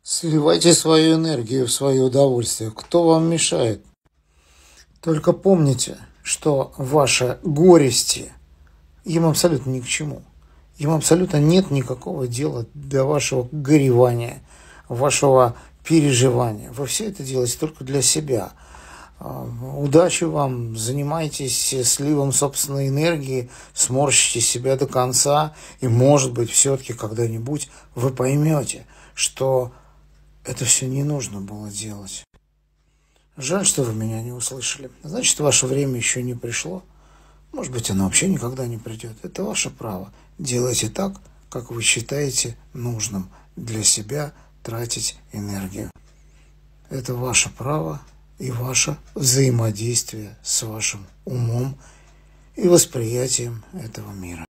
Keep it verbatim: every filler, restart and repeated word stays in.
Сливайте свою энергию в свое удовольствие. Кто вам мешает? Только помните, что ваши горести им абсолютно ни к чему. Им абсолютно нет никакого дела до вашего горевания, вашего переживания. Вы все это делаете только для себя. Удачи вам, занимайтесь сливом собственной энергии, сморщите себя до конца, и, может быть, все-таки когда-нибудь вы поймете, что это все не нужно было делать. Жаль, что вы меня не услышали. Значит, ваше время еще не пришло. Может быть, оно вообще никогда не придет. Это ваше право. Делайте так, как вы считаете нужным для себя тратить энергию. Это ваше право и ваше взаимодействие с вашим умом и восприятием этого мира.